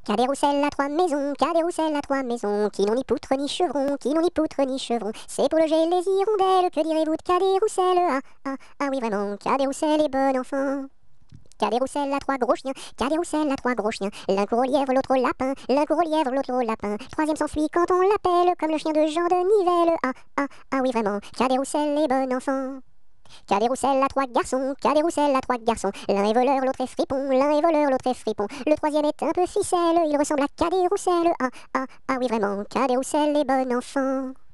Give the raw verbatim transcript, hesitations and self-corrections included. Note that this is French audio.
Cadet Roussel a trois maisons, Cadet Roussel a trois maisons, qui n'ont ni poutre ni chevron, qui n'ont ni poutre ni chevron. C'est pour loger les hirondelles, que direz-vous de Cadet Roussel? Ah, ah, ah oui vraiment, Cadet Roussel est bon enfant. Cadet Roussel a trois gros chiens, Cadet Roussel a trois gros chiens. L'un court au lièvre, l'autre au lapin, l'un court au lièvre, l'autre au lapin. Troisième s'enfuit quand on l'appelle, comme le chien de Jean de Nivelle. Ah, ah, ah oui vraiment, Cadet Roussel est bon enfant. Cadet Roussel a trois garçons, Cadet Roussel a trois garçons. L'un est voleur, l'autre est fripon, l'un est voleur, l'autre est fripon. Le troisième est un peu ficelle, il ressemble à Cadet Roussel. Ah, ah, ah oui vraiment, Cadet Roussel est bon enfant.